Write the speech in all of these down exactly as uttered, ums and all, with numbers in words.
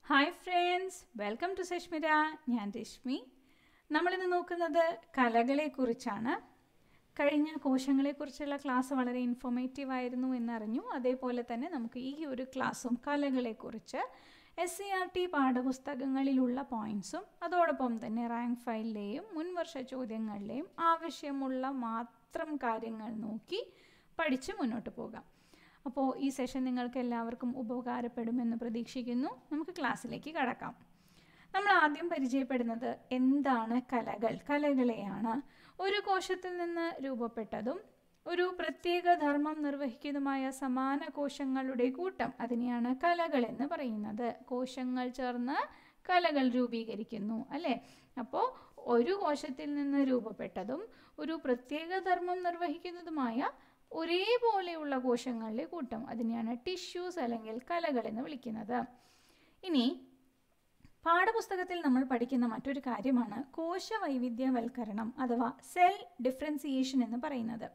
Hi friends, welcome to സഷ്മിര. ഞാൻ രശ്മി. നമ്മളിന്ന് നോക്കുന്നത് കലകളെക്കുറിച്ചാണ്. കഴിഞ്ഞ കോശങ്ങളെക്കുറിച്ചുള്ള ക്ലാസ് വളരെ ഇൻഫോർമേറ്റീവ് ആയിരുന്നു എന്നറിഞ്ഞു. അതേപോലെ തന്നെ നമുക്ക് ഈ ഒരു ക്ലാസ്സും കലകളെക്കുറിച്ച് എസ് സി ആർ ടി പാഠപുസ്തകങ്ങളിലുള്ള പോയിൻറ്സും അതോടൊപ്പം തന്നെ റാങ്ക് ഫയലിലെയും മുൻവർഷ ചോദ്യങ്ങളിലെയും ആവശ്യമുള്ള മാത്രം കാര്യങ്ങൾ നോക്കി പഠിച്ച് മുന്നോട്ട് പോകാം. അപ്പോൾ ഈ സെഷൻ നിങ്ങൾക്ക് എല്ലാവർക്കും ഉപകാരപ്പെടുമെന്ന് പ്രതീക്ഷിക്കുന്നു. നമുക്ക് ക്ലാസ്സിലേക്ക് കടക്കാം. നമ്മൾ ആദ്യം പരിചയപ്പെടുന്നത് എന്താണ് കലകൾ. കലകളെയാണ് ഒരു കോശത്തിൽ നിന്ന് രൂപപ്പെട്ടതും ഒരു പ്രത്യേക ധർമ്മം നിർവഹിക്കുന്നതുമായ സമാന കോശങ്ങളുടെ കൂട്ടം, അതിനെയാണ് കലകൾ എന്ന് പറയുന്നത്. കോശങ്ങൾ ചേർന്ന് കലകൾ രൂപീകരിക്കുന്നു, അല്ലേ? അപ്പോൾ ഒരു കോശത്തിൽ നിന്ന് രൂപപ്പെട്ടതും ഒരു പ്രത്യേക ധർമ്മം നിർവഹിക്കുന്നതുമായ ഒരേപോലെയുള്ള കോശങ്ങളുടെ കൂട്ടം, അതിനെയാണ് ടിഷ്യൂസ് അല്ലെങ്കിൽ കലകൾ എന്ന് വിളിക്കുന്നത്. ഇനി പാഠപുസ്തകത്തിൽ നമ്മൾ പഠിക്കുന്ന മറ്റൊരു കാര്യമാണ് കോശവൈവിധ്യവൽക്കരണം അഥവാ സെൽ ഡിഫറൻസിയേഷൻ എന്ന് പറയുന്നത്.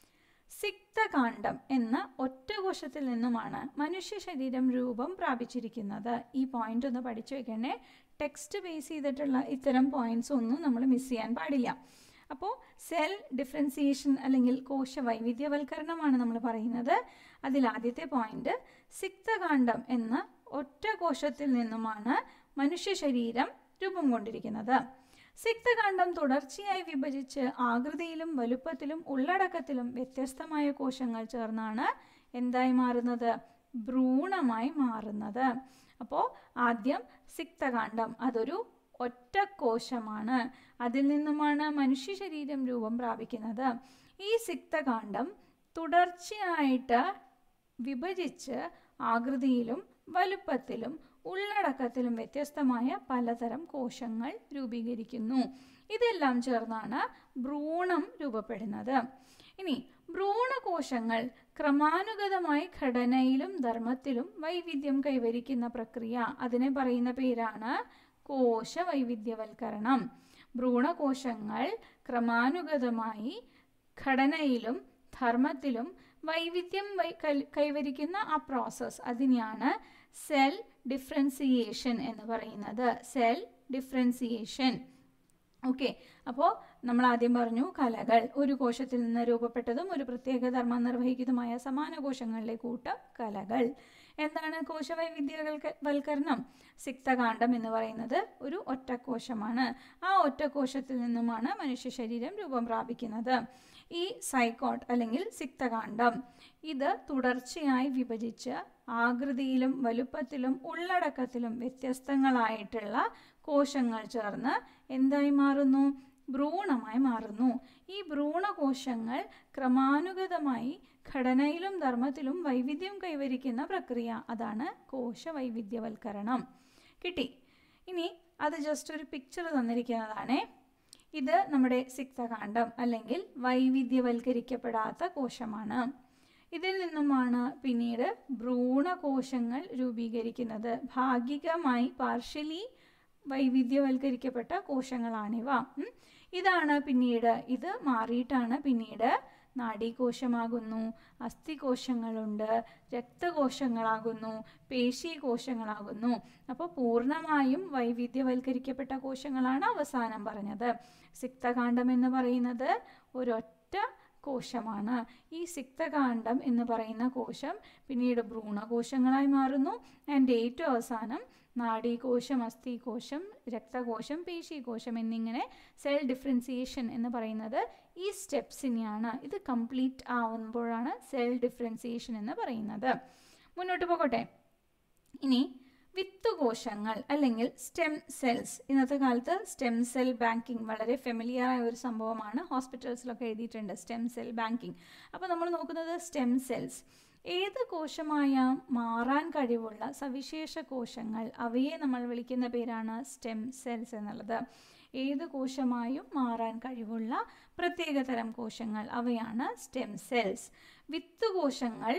സിക്തകാണ്ഡം എന്ന ഒറ്റ കോശത്തിൽ നിന്നുമാണ് മനുഷ്യ ശരീരം രൂപം പ്രാപിച്ചിരിക്കുന്നത്. ഈ പോയിന്റ് ഒന്ന് പഠിച്ചു വെക്കണേ. ടെക്സ്റ്റ് ബേസ് ചെയ്തിട്ടുള്ള ഇത്തരം പോയിന്റ്സ് ഒന്നും നമ്മൾ മിസ് ചെയ്യാൻ പാടില്ല. അപ്പോൾ സെൽ ഡിഫറൻസിയേഷൻ അല്ലെങ്കിൽ കോശവൈവിധ്യവൽക്കരണമാണ് നമ്മൾ പറയുന്നത്. അതിലാദ്യത്തെ പോയിന്റ്, സിക്തകാണ്ഡം എന്ന ഒറ്റ കോശത്തിൽ നിന്നുമാണ് മനുഷ്യ ശരീരം രൂപം കൊണ്ടിരിക്കുന്നത്. സിക്തകാണ്ഡം തുടർച്ചയായി വിഭജിച്ച് ആകൃതിയിലും വലുപ്പത്തിലും ഉള്ളടക്കത്തിലും വ്യത്യസ്തമായ കോശങ്ങൾ ചേർന്നാണ് എന്തായി മാറുന്നത്? ഭ്രൂണമായി മാറുന്നത്. അപ്പോൾ ആദ്യം സിക്തകാണ്ഡം, അതൊരു ഒറ്റ കോശമാണ്. അതിൽ നിന്നുമാണ് മനുഷ്യ ശരീരം രൂപം പ്രാപിക്കുന്നത്. ഈ സിക്തകാണ്ഡം തുടർച്ചയായിട്ട് വിഭജിച്ച് ആകൃതിയിലും വലുപ്പത്തിലും ഉള്ളടക്കത്തിലും വ്യത്യസ്തമായ പലതരം കോശങ്ങൾ രൂപീകരിക്കുന്നു. ഇതെല്ലാം ചേർന്നാണ് ഭ്രൂണം രൂപപ്പെടുന്നത്. ഇനി ഭ്രൂണകോശങ്ങൾ ക്രമാനുഗതമായി ഘടനയിലും ധർമ്മത്തിലും വൈവിധ്യം കൈവരിക്കുന്ന പ്രക്രിയ, അതിനെ പറയുന്ന പേരാണ് കോശവൈവിധ്യവൽക്കരണം. ഭ്രൂണകോശങ്ങൾ ക്രമാനുഗതമായി ഘടനയിലും ധർമ്മത്തിലും വൈവിധ്യം കൈവരിക്കുന്ന ആ പ്രോസസ്, അതിനെയാണ് സെൽ ഡിഫറൻസിയേഷൻ എന്ന് പറയുന്നത്. Cell differentiation. ഓക്കെ, അപ്പോൾ നമ്മൾ ആദ്യം പറഞ്ഞു കലകൾ ഒരു കോശത്തിൽ നിന്ന് രൂപപ്പെട്ടതും ഒരു പ്രത്യേക ധർമ്മം നിർവഹിക്കുന്നതുമായ സമാന കോശങ്ങളിലെ കൂട്ടം കലകൾ. എന്താണ് കോശവൈവിധ്യവൽക്കരണം? സിക്തകാണ്ഡം എന്ന് പറയുന്നത് ഒരു ഒറ്റക്കോശമാണ്. ആ ഒറ്റക്കോശത്തിൽ നിന്നുമാണ് മനുഷ്യ ശരീരം രൂപം പ്രാപിക്കുന്നത്. ഈ സൈക്കോട്ട് അല്ലെങ്കിൽ സിക്തകാണ്ഡം ഇത് തുടർച്ചയായി വിഭജിച്ച് ആകൃതിയിലും വലുപ്പത്തിലും ഉള്ളടക്കത്തിലും വ്യത്യസ്തങ്ങളായിട്ടുള്ള കോശങ്ങൾ ചേർന്ന് എന്തായി മാറുന്നു? ഭ്രൂണമായി മാറുന്നു. ഈ ഭ്രൂണകോശങ്ങൾ ക്രമാനുഗതമായി ഘടനയിലും ധർമ്മത്തിലും വൈവിധ്യം കൈവരിക്കുന്ന പ്രക്രിയ, അതാണ് കോശവൈവിധ്യവൽക്കരണം. കിട്ടി? ഇനി അത് ജസ്റ്റ് ഒരു പിക്ചർ തന്നിരിക്കുന്നതാണേ. ഇത് നമ്മുടെ സിക്തകാണ്ഡം അല്ലെങ്കിൽ വൈവിധ്യവൽക്കരിക്കപ്പെടാത്ത കോശമാണ്. ഇതിൽ നിന്നുമാണ് പിന്നീട് ഭ്രൂണകോശങ്ങൾ രൂപീകരിക്കുന്നത്. ഭാഗികമായി പാർഷ്യലി വൈവിധ്യവൽക്കരിക്കപ്പെട്ട കോശങ്ങളാണിവ. ഇതാണ് പിന്നീട് ഇത് മാറിയിട്ടാണ് പിന്നീട് നാഡീകോശമാകുന്നു, അസ്ഥികോശങ്ങളുണ്ട്, രക്തകോശങ്ങളാകുന്നു, പേശീകോശങ്ങളാകുന്നു. അപ്പോൾ പൂർണ്ണമായും വൈവിധ്യവൽക്കരിക്കപ്പെട്ട കോശങ്ങളാണ് അവസാനം പറഞ്ഞത്. സിക്തകാണ്ഡം എന്ന് പറയുന്നത് ഒരൊറ്റ കോശമാണ്. ഈ സിക്തകാണ്ഡം എന്ന് പറയുന്ന കോശം പിന്നീട് ഭ്രൂണകോശങ്ങളായി മാറുന്നു. ആൻഡ് ഏറ്റവും അവസാനം നാഡീകോശം, അസ്ഥികോശം, രക്തകോശം, പേശീകോശം എന്നിങ്ങനെ സെൽ ഡിഫറൻസിയേഷൻ എന്ന് പറയുന്നത് ഈ സ്റ്റെപ്സിനെയാണ്. ഇത് കംപ്ലീറ്റ് ആവുമ്പോഴാണ് സെൽ ഡിഫറൻസിയേഷൻ എന്ന് പറയുന്നത്. മുന്നോട്ട് പോകട്ടെ. ഇനി വിത്തുകോശങ്ങൾ അല്ലെങ്കിൽ സ്റ്റെം സെൽസ്. ഇന്നത്തെ കാലത്ത് സ്റ്റെം സെൽ ബാങ്കിങ് വളരെ ഫെമിലിയർ ആയ ഒരു സംഭവമാണ്. ഹോസ്പിറ്റൽസിലൊക്കെ എഴുതിയിട്ടുണ്ട് സ്റ്റെം സെൽ ബാങ്കിങ്. അപ്പോൾ നമ്മൾ നോക്കുന്നത് സ്റ്റെം സെൽസ്. ഏത് കോശമായ മാറാൻ കഴിവുള്ള സവിശേഷ കോശങ്ങൾ, അവയെ നമ്മൾ വിളിക്കുന്ന പേരാണ് സ്റ്റെം സെൽസ് എന്നുള്ളത്. ഏത് കോശമായും മാറാൻ കഴിവുള്ള പ്രത്യേകതരം കോശങ്ങൾ, അവയാണ് സ്റ്റെം സെൽസ്. വിത്തുകോശങ്ങൾ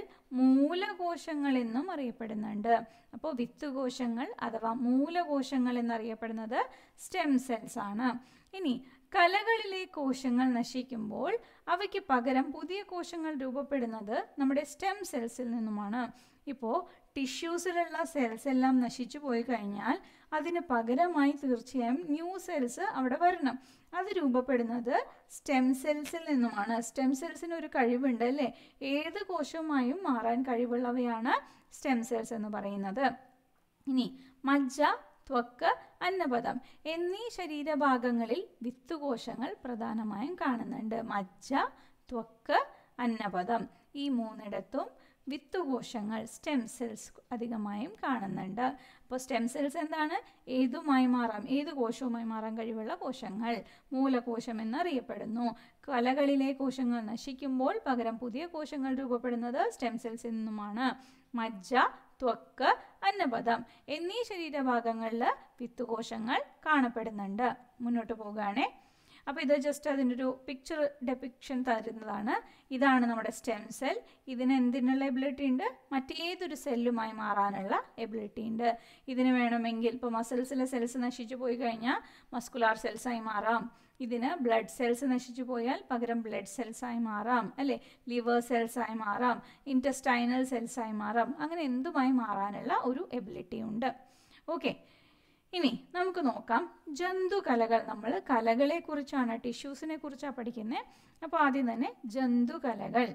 മൂലകോശങ്ങൾ എന്നും അറിയപ്പെടുന്നുണ്ട്. അപ്പോൾ വിത്തുകോശങ്ങൾ അഥവാ മൂലകോശങ്ങൾ എന്നറിയപ്പെടുന്നത് സ്റ്റെം സെൽസ് ആണ്. ഇനി കലകളിലെ കോശങ്ങൾ നശിക്കുമ്പോൾ അവയ്ക്ക് പകരം പുതിയ കോശങ്ങൾ രൂപപ്പെടുന്നത് നമ്മുടെ സ്റ്റെം സെൽസിൽ നിന്നുമാണ്. ഇപ്പോൾ ടിഷ്യൂസിലുള്ള സെൽസ് എല്ലാം നശിച്ചു പോയി കഴിഞ്ഞാൽ അതിന് പകരമായി തീർച്ചയായും ന്യൂ സെൽസ് അവിടെ വരണം. അത് രൂപപ്പെടുന്നത് സ്റ്റെം സെൽസിൽ നിന്നുമാണ്. സ്റ്റെം സെൽസിന് ഒരു കഴിവുണ്ട് അല്ലേ, ഏത് കോശവുമായും മാറാൻ കഴിവുള്ളവയാണ് സ്റ്റെം സെൽസ് എന്ന് പറയുന്നത്. ഇനി മജ്ജ, ത്വക്ക്, അന്നപദം എന്നീ ശരീരഭാഗങ്ങളിൽ വിത്തുകോശങ്ങൾ പ്രധാനമായും കാണുന്നുണ്ട്. മജ്ജ, ത്വക്ക്, അന്നപദം ഈ മൂന്നിടത്തും വിത്തുകോശങ്ങൾ സ്റ്റെം സെൽസ് അധികമായും കാണുന്നുണ്ട്. അപ്പോൾ സ്റ്റെം സെൽസ് എന്താണ്? ഏതുമായി മാറാം, ഏത് കോശവുമായി മാറാൻ കഴിവുള്ള കോശങ്ങൾ മൂലകോശം എന്നറിയപ്പെടുന്നു. കലകളിലെ കോശങ്ങൾ നശിക്കുമ്പോൾ പകരം പുതിയ കോശങ്ങൾ രൂപപ്പെടുന്നത് സ്റ്റെം സെൽസിൽ നിന്നുമാണ്. മജ്ജ, ത്വക്ക്, അന്നപദം എന്നീ ശരീരഭാഗങ്ങളിൽ വിത്തുകോശങ്ങൾ കാണപ്പെടുന്നുണ്ട്. മുന്നോട്ട് പോകുകയാണേ. അപ്പോൾ ഇത് ജസ്റ്റ് അതിൻ്റെ ഒരു പിക്ചർ ഡെപിക്ഷൻ തരുന്നതാണ്. ഇതാണ് നമ്മുടെ സ്റ്റെം സെൽ. ഇതിന് എന്തിനുള്ള എബിലിറ്റി ഉണ്ട്? മറ്റേതൊരു സെല്ലുമായി മാറാനുള്ള എബിലിറ്റി ഉണ്ട്. ഇതിന് വേണമെങ്കിൽ ഇപ്പോൾ മസിൽസിലെ സെൽസ് നശിച്ചു പോയി കഴിഞ്ഞാൽ മസ്കുലാർ സെൽസായി മാറാം. ഇതിന് ബ്ലഡ് സെൽസ് നശിച്ചു പോയാൽ പകരം ബ്ലഡ് സെൽസായി മാറാം അല്ലേ, ലിവർ സെൽസായി മാറാം, ഇൻറ്റസ്റ്റൈനൽ സെൽസായി മാറാം. അങ്ങനെ എന്തുമായി മാറാനുള്ള ഒരു എബിലിറ്റി ഉണ്ട്. ഓക്കെ, ഇനി നമുക്ക് നോക്കാം ജന്തുകലകൾ. നമ്മൾ കലകളെ കുറിച്ചാണ്, ടിഷ്യൂസിനെ കുറിച്ചാണ് പഠിക്കുന്നത്. അപ്പോൾ ആദ്യം തന്നെ ജന്തുകലകൾ.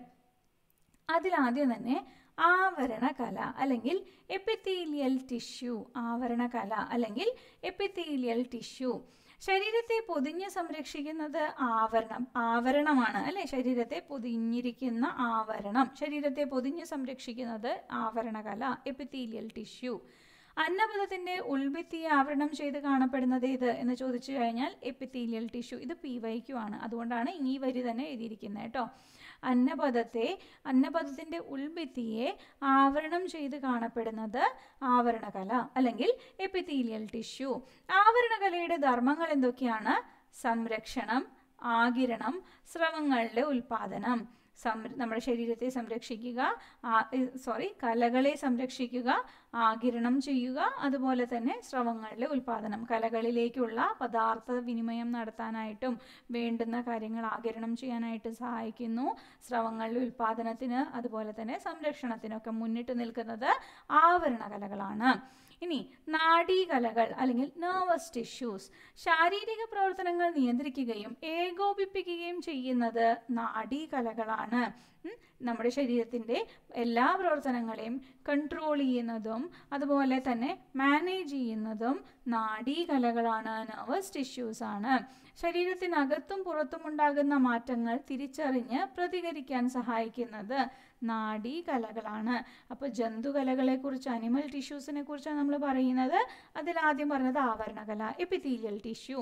അതിലാദ്യം തന്നെ ആവരണകല അല്ലെങ്കിൽ എപ്പിത്തീലിയൽ ടിഷ്യൂ. ആവരണകല അല്ലെങ്കിൽ എപ്പിത്തീലിയൽ ടിഷ്യൂ. ശരീരത്തെ പൊതിഞ്ഞ് സംരക്ഷിക്കുന്നത് ആവരണം ആവരണമാണ് അല്ലേ, ശരീരത്തെ പൊതിഞ്ഞിരിക്കുന്ന ആവരണം. ശരീരത്തെ പൊതിഞ്ഞ് സംരക്ഷിക്കുന്നത് ആവരണകല, എപ്പിത്തീലിയൽ ടിഷ്യൂ. അന്നപദത്തിന്റെ ഉൾഭിത്തിയെ ആവരണം ചെയ്ത് കാണപ്പെടുന്നത് ഏത് എന്ന് ചോദിച്ചു കഴിഞ്ഞാൽ എപ്പിത്തീലിയൽ ടിഷ്യൂ. ഇത് പി വൈക്യു ആണ്, അതുകൊണ്ടാണ് ഈ വരി തന്നെ എഴുതിയിരിക്കുന്നത് കേട്ടോ. അന്നപദത്തെ അന്നപദത്തിന്റെ ഉൾഭിത്തിയെ ആവരണം ചെയ്ത് കാണപ്പെടുന്നത് ആവരണകല അല്ലെങ്കിൽ എപ്പിത്തീലിയൽ ടിഷ്യൂ. ആവരണകലയുടെ ധർമ്മങ്ങൾ എന്തൊക്കെയാണ്? സംരക്ഷണം, ആഗിരണം, സ്രവങ്ങളുടെ ഉൽപാദനം. സം നമ്മുടെ ശരീരത്തെ സംരക്ഷിക്കുക, സോറി കലകളെ സംരക്ഷിക്കുക, ആഗിരണം ചെയ്യുക, അതുപോലെ തന്നെ സ്രവങ്ങളുടെ ഉൽപാദനം. കലകളിലേക്കുള്ള പദാർത്ഥ വിനിമയം നടത്താനായിട്ടും വേണ്ടുന്ന കാര്യങ്ങൾ ആഗിരണം ചെയ്യാനായിട്ട് സഹായിക്കുന്നു. സ്രവങ്ങളുടെ ഉൽപാദനത്തിന് അതുപോലെ തന്നെ സംരക്ഷണത്തിനൊക്കെ മുന്നിട്ട് നിൽക്കുന്നത് ആവരണ കലകളാണ്. ഇനി നാഡീകലകൾ അല്ലെങ്കിൽ നെർവസ് ടിഷ്യൂസ്. ശാരീരിക പ്രവർത്തനങ്ങൾ നിയന്ത്രിക്കുകയും ഏകോപിപ്പിക്കുകയും ചെയ്യുന്നത് നാഡീകലകളാണ്. നമ്മുടെ ശരീരത്തിൻ്റെ എല്ലാ പ്രവർത്തനങ്ങളെയും കൺട്രോൾ ചെയ്യുന്നതും അതുപോലെ തന്നെ മാനേജ് ചെയ്യുന്നതും നാഡീകലകളാണ്, നെർവസ് ടിഷ്യൂസ് ആണ്. ശരീരത്തിനകത്തും പുറത്തും ഉണ്ടാകുന്ന മാറ്റങ്ങൾ തിരിച്ചറിഞ്ഞ് പ്രതികരിക്കാൻ സഹായിക്കുന്നത് നാഡീകലകളാണ്. അപ്പോൾ ജന്തുകലകളെ കുറിച്ച്, അനിമൽ ടിഷ്യൂസിനെ കുറിച്ചാണ് നമ്മൾ പറയുന്നത്. അതിലാദ്യം പറഞ്ഞത് ആവരണകല, എപ്പിത്തീലിയൽ ടിഷ്യൂ.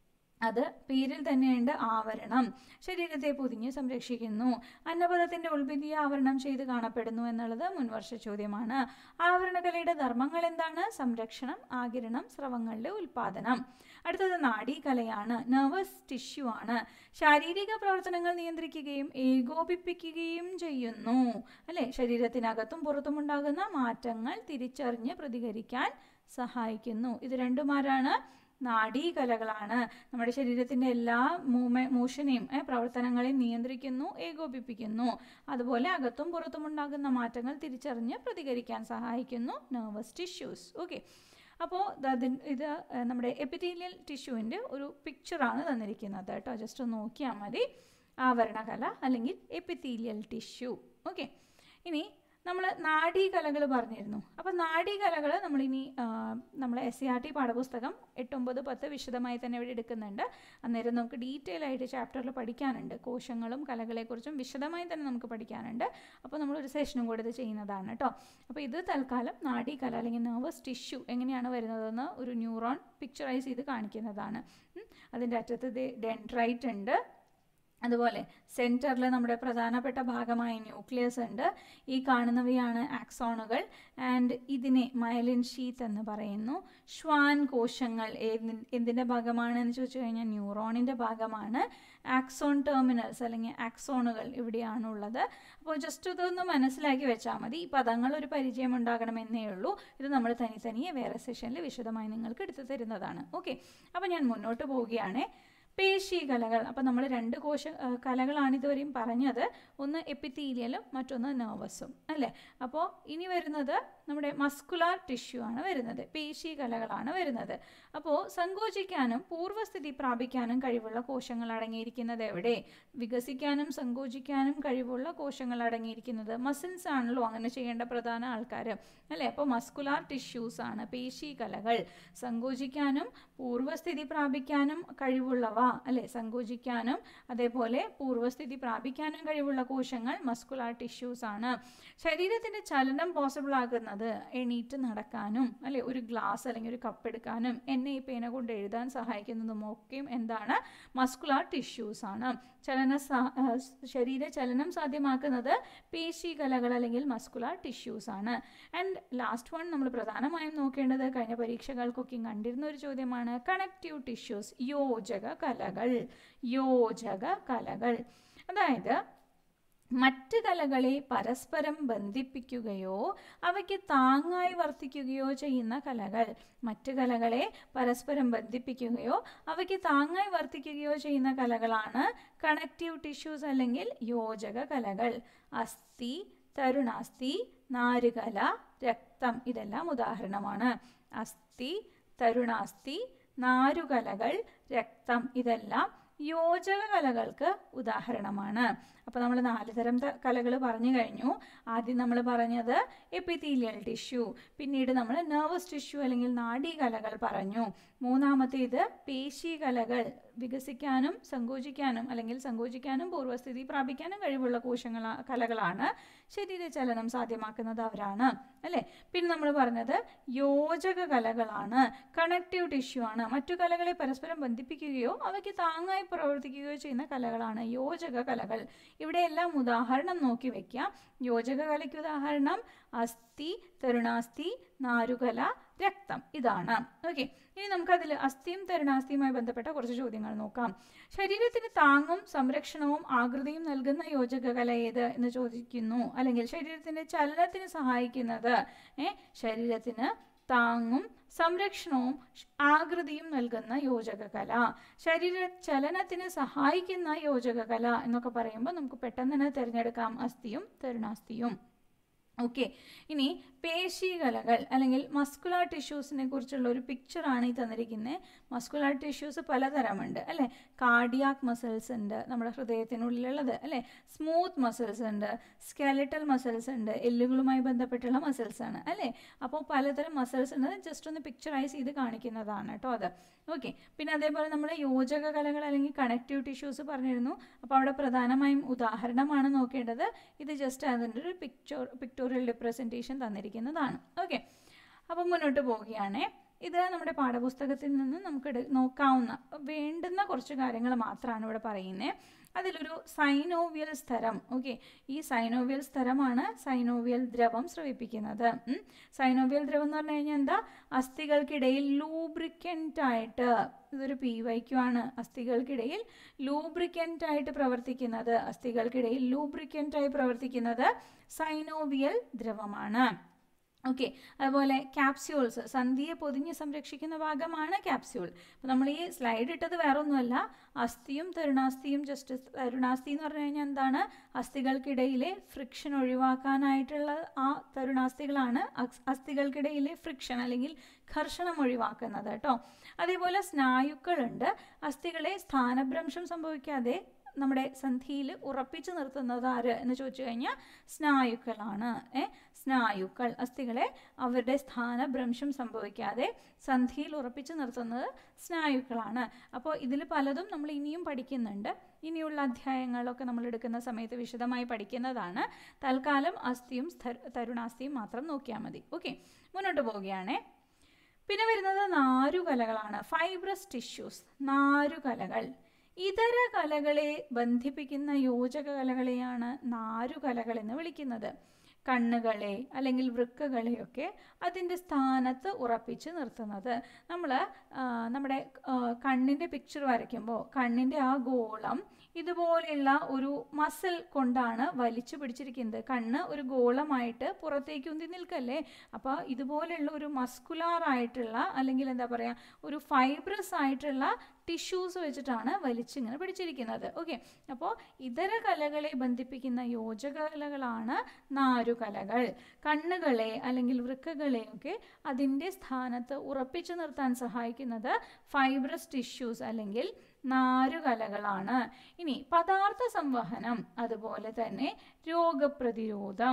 അത് പേരിൽ തന്നെയുണ്ട്, ആവരണം. ശരീരത്തെ പൊതിഞ്ഞ് സംരക്ഷിക്കുന്നു. അന്നപദത്തിന്റെ ഉൾഭിത്തിയെ ആവരണം ചെയ്ത് കാണപ്പെടുന്നു എന്നുള്ളത് മുൻവർഷ ചോദ്യമാണ്. ആവരണകലയുടെ ധർമ്മങ്ങൾ എന്താണ്? സംരക്ഷണം, ആഗിരണം, സ്രവങ്ങളുടെ ഉൽപാദനം. അടുത്തത് നാഡീകലയാണ്, നെർവസ് ടിഷ്യൂ ആണ്. ശാരീരിക പ്രവർത്തനങ്ങൾ നിയന്ത്രിക്കുകയും ഏകോപിപ്പിക്കുകയും ചെയ്യുന്നു അല്ലെ, ശരീരത്തിനകത്തും പുറത്തും ഉണ്ടാകുന്ന മാറ്റങ്ങൾ തിരിച്ചറിഞ്ഞ് പ്രതികരിക്കാൻ സഹായിക്കുന്നു. ഇത് രണ്ടുമാരാണ് നാഡീകലകളാണ്. നമ്മുടെ ശരീരത്തിൻ്റെ എല്ലാ മൂവ്മെ മോഷനെയും പ്രവർത്തനങ്ങളെയും നിയന്ത്രിക്കുന്നു, ഏകോപിപ്പിക്കുന്നു. അതുപോലെ അകത്തും പുറത്തും ഉണ്ടാകുന്ന മാറ്റങ്ങൾ തിരിച്ചറിഞ്ഞ് പ്രതികരിക്കാൻ സഹായിക്കുന്നു നെർവസ് ടിഷ്യൂസ്. ഓക്കെ, അപ്പോൾ ഇത് നമ്മുടെ എപ്പിത്തീലിയൽ ടിഷ്യൂവിൻ്റെ ഒരു പിക്ചറാണ് തന്നിരിക്കുന്നത് കേട്ടോ. ജസ്റ്റ് ഒന്ന് നോക്കിയാൽ മതി. ആവരണകല അല്ലെങ്കിൽ എപ്പിത്തീലിയൽ ടിഷ്യൂ. ഓക്കെ, ഇനി നമ്മൾ നാഡീകലകൾ പറഞ്ഞിരുന്നു. അപ്പോൾ നാഡീകലകൾ നമ്മളിനി നമ്മൾ എസ് സി ആർ ടി പാഠപുസ്തകം എട്ടൊമ്പത് പത്ത് വിശദമായി തന്നെ ഇവിടെ എടുക്കുന്നുണ്ട്. അന്നേരം നമുക്ക് ഡീറ്റെയിൽ ആയിട്ട് ചാപ്റ്ററിൽ പഠിക്കാനുണ്ട്. കോശങ്ങളും കലകളെക്കുറിച്ചും വിശദമായി തന്നെ നമുക്ക് പഠിക്കാനുണ്ട്. അപ്പോൾ നമ്മളൊരു സെഷനും കൂടെ ഇത് ചെയ്യുന്നതാണ് കേട്ടോ. അപ്പോൾ ഇത് തൽക്കാലം നാഡീകല അല്ലെങ്കിൽ നെർവസ് ടിഷ്യൂ എങ്ങനെയാണ് വരുന്നതെന്ന് ഒരു ന്യൂറോൺ പിക്ചറൈസ് ചെയ്ത് കാണിക്കുന്നതാണ്. അതിൻ്റെ അറ്റത്ത് ഡെൻഡ്രൈറ്റ് ഉണ്ട്. അതുപോലെ സെൻറ്ററിൽ നമ്മുടെ പ്രധാനപ്പെട്ട ഭാഗമായ ന്യൂക്ലിയസ് ഉണ്ട്. ഈ കാണുന്നവയാണ് ആക്സോണുകൾ. ആൻഡ് ഇതിനെ മയലിൻ ഷീത്ത് എന്ന് പറയുന്നു. ശ്വാൻ കോശങ്ങൾ എന്തിൻ്റെ ഭാഗമാണെന്ന് ചോദിച്ചു കഴിഞ്ഞാൽ ന്യൂറോണിൻ്റെ ഭാഗമാണ്. ആക്സോൺ ടെർമിനൽസ് അല്ലെങ്കിൽ ആക്സോണുകൾ ഇവിടെയാണുള്ളത്. അപ്പോൾ ജസ്റ്റ് ഇതൊന്ന് മനസ്സിലാക്കി വെച്ചാൽ മതി. ഈ പദങ്ങൾ ഒരു പരിചയം ഉണ്ടാകണമെന്നേ ഉള്ളൂ. ഇത് നമ്മൾ തനി തനിയെ വേറെ സെഷനിൽ വിശദമായി നിങ്ങൾക്ക് എടുത്തു തരുന്നതാണ്. ഓക്കെ, അപ്പോൾ ഞാൻ മുന്നോട്ട് പോവുകയാണ്. പേശികലകൾ. അപ്പോൾ നമ്മൾ രണ്ട് കോശ കലകളാണ് ഇതുവരെയും പറഞ്ഞത്. ഒന്ന് എപ്പിത്തീലിയലും മറ്റൊന്ന് നെർവസും അല്ലേ. അപ്പോൾ ഇനി വരുന്നത് നമ്മുടെ മസ്കുലാർ ടിഷ്യൂ ആണ് വരുന്നത്, പേശികലകളാണ് വരുന്നത്. അപ്പോൾ സങ്കോചിക്കാനും പൂർവ്വസ്ഥിതി പ്രാപിക്കാനും കഴിവുള്ള കോശങ്ങൾ അടങ്ങിയിരിക്കുന്നത് എവിടെ? വികസിക്കാനും സങ്കോചിക്കാനും കഴിവുള്ള കോശങ്ങൾ അടങ്ങിയിരിക്കുന്നത് മസിൽസ് ആണല്ലോ അങ്ങനെ ചെയ്യേണ്ട പ്രധാന ആൾക്കാർ അല്ലേ. അപ്പോൾ മസ്കുലാർ ടിഷ്യൂസ് ആണ് പേശികലകൾ. സങ്കോചിക്കാനും പൂർവ്വസ്ഥിതി പ്രാപിക്കാനും കഴിവുള്ളവ അല്ലേ, സങ്കോചിക്കാനും അതേപോലെ പൂർവ്വസ്ഥിതി പ്രാപിക്കാനും കഴിവുള്ള കോശങ്ങൾ മസ്കുലാർ ടിഷ്യൂസ് ആണ്. ശരീരത്തിൻ്റെ ചലനം പോസിബിൾ ആകുന്നത് എണീറ്റ് നടക്കാനും അല്ലേ, ഒരു ഗ്ലാസ് അല്ലെങ്കിൽ ഒരു കപ്പ് എടുക്കാനും എന്നെ ഈ പേന കൊണ്ട് എഴുതാൻ സഹായിക്കുന്നതും ഒക്കെയും എന്താണ്? മസ്കുലാർ ടിഷ്യൂസ് ആണ്. ചലന ശരീര ചലനം സാധ്യമാക്കുന്നത് പേശികലകൾ അല്ലെങ്കിൽ മസ്കുലാർ ടിഷ്യൂസ് ആണ്. ആൻഡ് ലാസ്റ്റ് വൺ നമ്മൾ പ്രധാനമായും നോക്കേണ്ടത് കഴിഞ്ഞ പരീക്ഷകൾക്കൊക്കെ കണ്ടിരുന്ന ഒരു ചോദ്യമാണ് കണക്റ്റീവ് ടിഷ്യൂസ്, യോജക കലകൾ. യോജക കലകൾ അതായത് മറ്റ് കലകളെ പരസ്പരം ബന്ധിപ്പിക്കുകയോ അവയ്ക്ക് താങ്ങായി വർത്തിക്കുകയോ ചെയ്യുന്ന കലകൾ. മറ്റ് കലകളെ പരസ്പരം ബന്ധിപ്പിക്കുകയോ അവയ്ക്ക് താങ്ങായി വർത്തിക്കുകയോ ചെയ്യുന്ന കലകളാണ് കണക്റ്റീവ് ടിഷ്യൂസ് അല്ലെങ്കിൽ യോജക കലകൾ. അസ്ഥി, തരുണാസ്ഥി, നാരുകല, രക്തം ഇതെല്ലാം ഉദാഹരണമാണ്. അസ്ഥി, തരുണാസ്ഥി, നാരുകലകൾ, രക്തം ഇതെല്ലാം യോജക കലകൾക്ക് ഉദാഹരണമാണ്. അപ്പോൾ നമ്മൾ നാല് തരം കലകൾ പറഞ്ഞു കഴിഞ്ഞു. ആദ്യം നമ്മൾ പറഞ്ഞത് എപ്പിത്തീലിയൽ ടിഷ്യൂ, പിന്നീട് നമ്മൾ നെർവസ് ടിഷ്യൂ അല്ലെങ്കിൽ നാഡീകലകൾ പറഞ്ഞു. മൂന്നാമത്തേത് പേശികലകൾ, വികസിക്കാനും സങ്കോചിക്കാനും അല്ലെങ്കിൽ സങ്കോചിക്കാനും പൂർവ്വസ്ഥിതി പ്രാപിക്കാനും കഴിവുള്ള കോശങ്ങൾ കലകളാണ്. ശരീരചലനം സാധ്യമാക്കുന്നത് അവരാണ് അല്ലേ. പിന്നെ നമ്മൾ പറഞ്ഞത് യോജക കലകളാണ്, കണക്റ്റീവ് ടിഷ്യൂ ആണ്. മറ്റു കലകളെ പരസ്പരം ബന്ധിപ്പിക്കുകയോ അവയ്ക്ക് താങ്ങായി പ്രവർത്തിക്കുകയോ ചെയ്യുന്ന കലകളാണ് യോജക കലകൾ. ഇവിടെയെല്ലാം ഉദാഹരണം നോക്കി വെക്കാം. യോജക കലയ്ക്ക് ഉദാഹരണം അസ്ഥി, തരുണാസ്ഥി, നാരുകല, രക്തം ഇതാണ്. ഓക്കെ, ഇനി നമുക്കതിൽ അസ്ഥിയും തരുണാസ്ഥിയുമായി ബന്ധപ്പെട്ട കുറച്ച് ചോദ്യങ്ങൾ നോക്കാം. ശരീരത്തിന് താങ്ങും സംരക്ഷണവും ആകൃതിയും നൽകുന്ന യോജക കല ഏത് എന്ന് ചോദിക്കുന്നു. അല്ലെങ്കിൽ ശരീരത്തിന്റെ ചലനത്തിന് സഹായിക്കുന്നത് ഏ ശരീരത്തിന് താങ്ങും സംരക്ഷണവും ആകൃതിയും നൽകുന്ന യോജക കല. ശരീര ചലനത്തിന് സഹായിക്കുന്ന യോജക കല എന്നൊക്കെ പറയുമ്പോൾ നമുക്ക് പെട്ടെന്ന് തന്നെ തിരഞ്ഞെടുക്കാം അസ്ഥിയും തരുണാസ്ഥിയും. ഓക്കെ, ഇനി പേശികലകൾ അല്ലെങ്കിൽ മസ്കുലാർ ടിഷ്യൂസിനെ കുറിച്ചുള്ള ഒരു പിക്ചറാണ് ഈ തന്നിരിക്കുന്നത്. മസ്കുലാർ ടിഷ്യൂസ് പലതരമുണ്ട് അല്ലേ. കാർഡിയാക് മസിൽസ് ഉണ്ട്, നമ്മുടെ ഹൃദയത്തിനുള്ളിലുള്ളത് അല്ലേ. സ്മൂത്ത് മസിൽസ് ഉണ്ട്, സ്കെലറ്റൽ മസിൽസ് ഉണ്ട്, എല്ലുകളുമായി ബന്ധപ്പെട്ടുള്ള മസിൽസ് ആണ് അല്ലേ. അപ്പോൾ പലതരം മസിൽസ് ഉണ്ട്, ജസ്റ്റ് ഒന്ന് പിക്ചറൈസ് ചെയ്ത് കാണിക്കുന്നതാണ് കേട്ടോ അത്. ഓക്കെ, പിന്നെ അതേപോലെ നമ്മൾ യോജക കലകൾ അല്ലെങ്കിൽ കണക്റ്റീവ് ടിഷ്യൂസ് പറഞ്ഞിരുന്നു. അപ്പോൾ അവിടെ പ്രധാനമായും ഉദാഹരണമാണ് നോക്കേണ്ടത്. ഇത് ജസ്റ്റ് അതിൻ്റെ ഒരു പിക്ചർ പിക്ടോറിയൽ റിപ്രസെൻറ്റേഷൻ തന്നിരിക്കുന്നതാണ്. ഓക്കെ, അപ്പം മുന്നോട്ട് പോവുകയാണേ. ഇത് നമ്മുടെ പാഠപുസ്തകത്തിൽ നിന്ന് നമുക്ക് നോക്കാവുന്ന വേണ്ടുന്ന കുറച്ച് കാര്യങ്ങൾ മാത്രമാണ് ഇവിടെ പറയുന്നത്. അതിലൊരു സൈനോവിയൽ സ്ഥലം. ഓക്കെ, ഈ സൈനോവിയൽ സ്ഥലമാണ് സൈനോവിയൽ ദ്രവം സ്രവിപ്പിക്കുന്നത്. സൈനോവിയൽ ദ്രവം എന്ന് പറഞ്ഞു കഴിഞ്ഞാൽ എന്താ? അസ്ഥികൾക്കിടയിൽ ലൂബ്രിക്കൻ്റ് ആയിട്ട്, ഇതൊരു പി വൈക്യു ആണ്, അസ്ഥികൾക്കിടയിൽ ലൂബ്രിക്കൻ്റ് ആയിട്ട് പ്രവർത്തിക്കുന്നത് അസ്ഥികൾക്കിടയിൽ ലൂബ്രിക്കൻ്റ് ആയി പ്രവർത്തിക്കുന്നത് സൈനോവിയൽ ദ്രവമാണ്. ഓക്കെ, അതുപോലെ ക്യാപ്സ്യൂൾസ്, സന്ധിയെ പൊതിഞ്ഞ് സംരക്ഷിക്കുന്ന ഭാഗമാണ് ക്യാപ്സ്യൂൾ. അപ്പോൾ നമ്മൾ ഈ സ്ലൈഡ് ഇട്ടത് വേറെ ഒന്നുമല്ല, അസ്ഥിയും തരുണാസ്ഥിയും. ജസ്റ്റ് തരുണാസ്ഥി എന്ന് പറഞ്ഞു കഴിഞ്ഞാൽ എന്താണ്? അസ്ഥികൾക്കിടയിലെ ഫ്രിക്ഷൻ ഒഴിവാക്കാനായിട്ടുള്ള ആ തരുണാസ്ഥികളാണ് അസ്ഥികൾക്കിടയിലെ ഫ്രിക്ഷൻ അല്ലെങ്കിൽ ഘർഷണം ഒഴിവാക്കുന്നത് കേട്ടോ. അതേപോലെ സ്നായുക്കളുണ്ട്, അസ്ഥികളെ സ്ഥാനഭ്രംശം സംഭവിക്കാതെ നമ്മുടെ സന്ധിയിൽ ഉറപ്പിച്ചു നിർത്തുന്നത് ആര് എന്ന് ചോദിച്ചു കഴിഞ്ഞാൽ സ്നായുക്കളാണ്. ഏ സ്നായുക്കൾ അസ്ഥികളെ അവരുടെ സ്ഥാനഭ്രംശം സംഭവിക്കാതെ സന്ധിയിൽ ഉറപ്പിച്ചു നിർത്തുന്നത് സ്നായുക്കളാണ്. അപ്പോൾ ഇതിൽ പലതും നമ്മൾ ഇനിയും പഠിക്കുന്നുണ്ട്. ഇനിയുള്ള അധ്യായങ്ങളൊക്കെ നമ്മൾ എടുക്കുന്ന സമയത്ത് വിശദമായി പഠിക്കുന്നതാണ്. തൽക്കാലം അസ്ഥിയും തരുണാസ്ഥിയും മാത്രം നോക്കിയാൽ മതി. ഓക്കെ, മുന്നോട്ട് പോവുകയാണേ. പിന്നെ വരുന്നത് നാരുകലകളാണ്, ഫൈബ്രസ് ടിഷ്യൂസ്. നാരുകലകൾ ഇതര കലകളെ ബന്ധിപ്പിക്കുന്ന യോജക കലകളെയാണ് നാരുകലകൾ എന്ന് വിളിക്കുന്നത്. കണ്ണുകളെ അല്ലെങ്കിൽ വൃക്കകളെയൊക്കെ അതിൻ്റെ സ്ഥാനത്ത് ഉറപ്പിച്ച് നിർത്തുന്നത്. നമ്മൾ നമ്മുടെ കണ്ണിൻ്റെ പിക്ചർ വരയ്ക്കുമ്പോൾ കണ്ണിൻ്റെ ആ ഗോളം ഇതുപോലെയുള്ള ഒരു മസിൽ കൊണ്ടാണ് വലിച്ചു പിടിച്ചിരിക്കുന്നത്. കണ്ണ് ഒരു ഗോളമായിട്ട് പുറത്തേക്ക് ഉന്തി നിൽക്കല്ലേ. അപ്പോൾ ഇതുപോലെയുള്ള ഒരു മസ്കുലാർ ആയിട്ടുള്ള അല്ലെങ്കിൽ എന്താ പറയുക ഒരു ഫൈബ്രസ് ആയിട്ടുള്ള ടിഷ്യൂസ് വെച്ചിട്ടാണ് വലിച്ചിങ്ങനെ പിടിച്ചിരിക്കുന്നത്. ഓക്കെ, അപ്പോൾ ഇതര കലകളെ ബന്ധിപ്പിക്കുന്ന യോജകകലകളാണ് നാരുകലകൾ. കണ്ണുകളെ അല്ലെങ്കിൽ വൃക്കകളെയൊക്കെ അതിൻ്റെ സ്ഥാനത്ത് ഉറപ്പിച്ചു നിർത്താൻ സഹായിക്കുന്നത് ഫൈബ്രസ് ടിഷ്യൂസ് അല്ലെങ്കിൽ നാരുകലകളാണ്. ഇനി പദാർത്ഥ സംവഹനം, അതുപോലെ തന്നെ രോഗപ്രതിരോധം,